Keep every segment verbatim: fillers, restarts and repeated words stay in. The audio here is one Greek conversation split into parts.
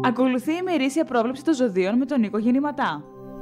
Ακολουθεί η ημερήσια πρόβλεψη των ζωδίων με τον Νίκο Γεννηματά.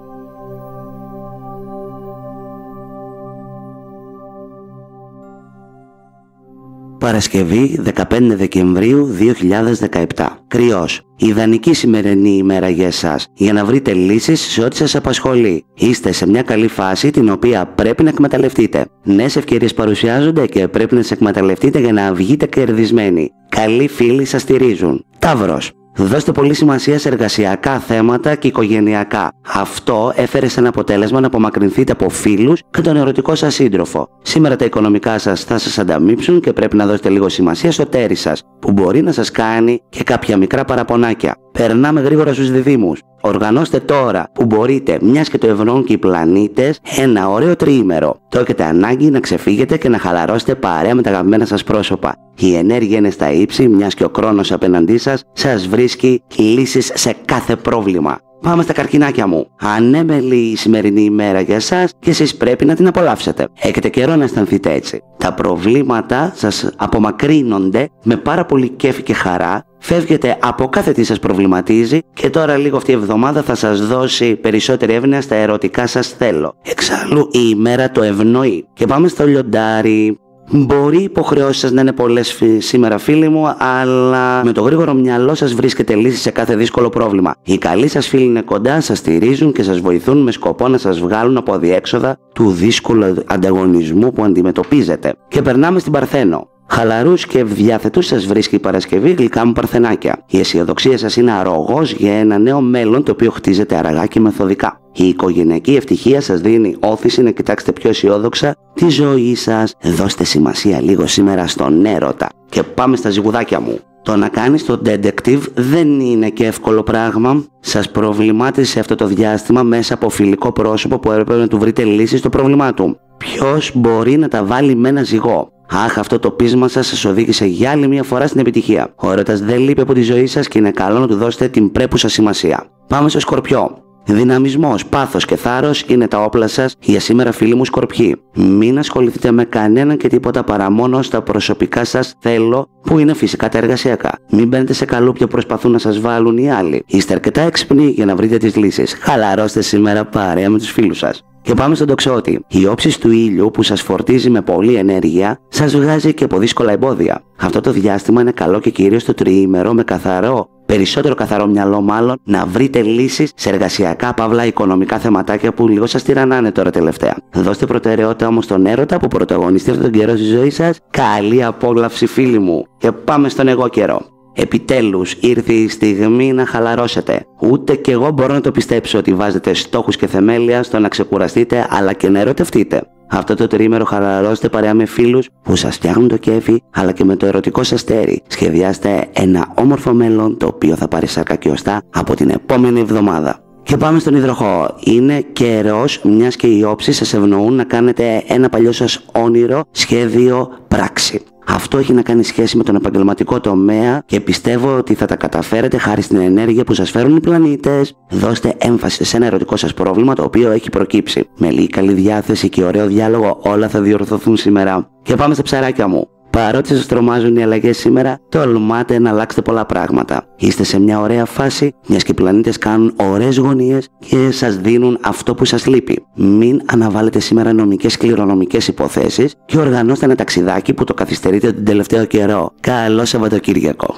Παρασκευή δεκαπέντε Δεκεμβρίου δύο χιλιάδες δεκαεπτά. Κρυός. Ιδανική σημερινή ημέρα για εσάς, για να βρείτε λύσεις σε ό,τι σας απασχολεί. Είστε σε μια καλή φάση την οποία πρέπει να εκμεταλλευτείτε. Νέες ευκαιρίες παρουσιάζονται και πρέπει να τις εκμεταλλευτείτε για να βγείτε κερδισμένοι. Καλοί φίλοι σας στηρίζουν. Ταύρος. Δώστε πολύ σημασία σε εργασιακά θέματα και οικογενειακά. Αυτό έφερε σαν αποτέλεσμα να απομακρυνθείτε από φίλους και τον ερωτικό σας σύντροφο. Σήμερα τα οικονομικά σας θα σας ανταμείψουν και πρέπει να δώσετε λίγο σημασία στο τέρι σας, που μπορεί να σας κάνει και κάποια μικρά παραπονάκια. Περνάμε γρήγορα στους διδύμους. Οργανώστε τώρα που μπορείτε, μιας και το ευνοούν και οι πλανήτες, ένα ωραίο τριήμερο. Το έχετε ανάγκη να ξεφύγετε και να χαλαρώσετε παρέα με τα αγαπημένα σας πρόσωπα. Η ενέργεια είναι στα ύψη, μιας και ο χρόνος απέναντί σας σας βρίσκει λύσεις σε κάθε πρόβλημα. Πάμε στα καρκινάκια μου. Ανέμελη η σημερινή ημέρα για εσάς και εσείς πρέπει να την απολαύσετε. Έχετε καιρό να αισθανθείτε έτσι. Τα προβλήματα σας απομακρύνονται με πάρα πολύ κέφι και χαρά. Φεύγετε από κάθε τι σας προβληματίζει και τώρα λίγο αυτή η εβδομάδα θα σας δώσει περισσότερη εύνοια στα ερωτικά σας θέλω. Εξάλλου η ημέρα το ευνοεί. Και πάμε στο λιοντάρι. Μπορεί οι υποχρεώσεις σας να είναι πολλές σήμερα, φίλοι μου, αλλά με το γρήγορο μυαλό σας βρίσκεται λύση σε κάθε δύσκολο πρόβλημα. Οι καλοί σας φίλοι είναι κοντά, σας στηρίζουν και σας βοηθούν με σκοπό να σας βγάλουν από αδιέξοδα του δύσκολου ανταγωνισμού που αντιμετωπίζετε. Και περνάμε στην Παρθένο. Χαλαρούς και ευδιάθετους σας βρίσκει η Παρασκευή, γλυκά μου παρθενάκια. Η αισιοδοξία σας είναι αρρωγός για ένα νέο μέλλον το οποίο χτίζεται αργά και μεθοδικά. Η οικογενειακή ευτυχία σας δίνει όθηση να κοιτάξετε πιο αισιόδοξα τη ζωή σας. Δώστε σημασία λίγο σήμερα στον έρωτα. Και πάμε στα ζυγουδάκια μου. Το να κάνεις το detective δεν είναι και εύκολο πράγμα. Σας προβλημάτισε σε αυτό το διάστημα μέσα από φιλικό πρόσωπο που έπρεπε να του βρείτε λύση στο πρόβλημά του. Ποιος μπορεί να τα βάλει με ένα ζυγό? Αχ, αυτό το πείσμα σας σας οδήγησε για άλλη μια φορά στην επιτυχία. Ο έρωτας δεν λείπει από τη ζωή σας και είναι καλό να του δώσετε την πρέπουσα σημασία. Πάμε στο Σκορπιό. Δυναμισμός, πάθος και θάρρος είναι τα όπλα σας για σήμερα, φίλοι μου Σκορπιοί. Μην ασχοληθείτε με κανέναν και τίποτα παρά μόνο στα προσωπικά σας θέλω, που είναι φυσικά τα εργασιακά. Μην μπαίνετε σε καλούπια που προσπαθούν να σας βάλουν οι άλλοι. Είστε αρκετά έξυπνοι για να βρείτε τις λύσεις. Χαλαρώστε σήμερα παρέα με τους φίλους σας. Και πάμε στον Τοξότη. Η όψη του ήλιου που σας φορτίζει με πολλή ενέργεια σας βγάζει και από δύσκολα εμπόδια. Αυτό το διάστημα είναι καλό και κυρίως το τριήμερο με καθαρό, περισσότερο καθαρό μυαλό μάλλον, να βρείτε λύσεις σε εργασιακά, παύλα, οικονομικά θεματάκια που λίγο σας τυραννάνε τώρα τελευταία. Δώστε προτεραιότητα όμως στον έρωτα που πρωταγωνιστεί αυτόν τον καιρό στη ζωή σας. Καλή απόλαυση, φίλοι μου. Και πάμε στον εγώ καιρό. Επιτέλους ήρθε η στιγμή να χαλαρώσετε. Ούτε κι εγώ μπορώ να το πιστέψω ότι βάζετε στόχους και θεμέλια στο να ξεκουραστείτε αλλά και να ερωτευτείτε. Αυτό το τρίμερο χαλαρώστε παρέα με φίλους που σας φτιάχνουν το κέφι αλλά και με το ερωτικό σας τέρι. Σχεδιάστε ένα όμορφο μέλλον το οποίο θα πάρει σάρκα και οστά από την επόμενη εβδομάδα. Και πάμε στον Υδροχόο. Είναι καιρός, μιας και οι όψεις σας ευνοούν να κάνετε ένα παλιό σας όνειρο, σχέδιο, πράξη. Αυτό έχει να κάνει σχέση με τον επαγγελματικό τομέα και πιστεύω ότι θα τα καταφέρετε χάρη στην ενέργεια που σας φέρουν οι πλανήτες. Δώστε έμφαση σε ένα ερωτικό σας πρόβλημα το οποίο έχει προκύψει. Με λίγη καλή διάθεση και ωραίο διάλογο όλα θα διορθωθούν σήμερα. Και πάμε στα ψαράκια μου. Παρότι σας τρομάζουν οι αλλαγές σήμερα, τολμάτε να αλλάξετε πολλά πράγματα. Είστε σε μια ωραία φάση, μιας και οι πλανήτες κάνουν ωραίες γωνίες και σας δίνουν αυτό που σας λείπει. Μην αναβάλλετε σήμερα νομικές κληρονομικές υποθέσεις και οργανώστε ένα ταξιδάκι που το καθυστερείτε τον τελευταίο καιρό. Καλό Σαββατοκύριακο.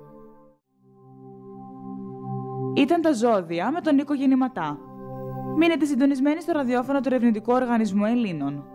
Ήταν τα ζώδια με τον Νίκο Γεννηματά. Μείνετε συντονισμένοι στο ραδιόφωνο του Ερευνητικού Οργανισμού Ελλήνων.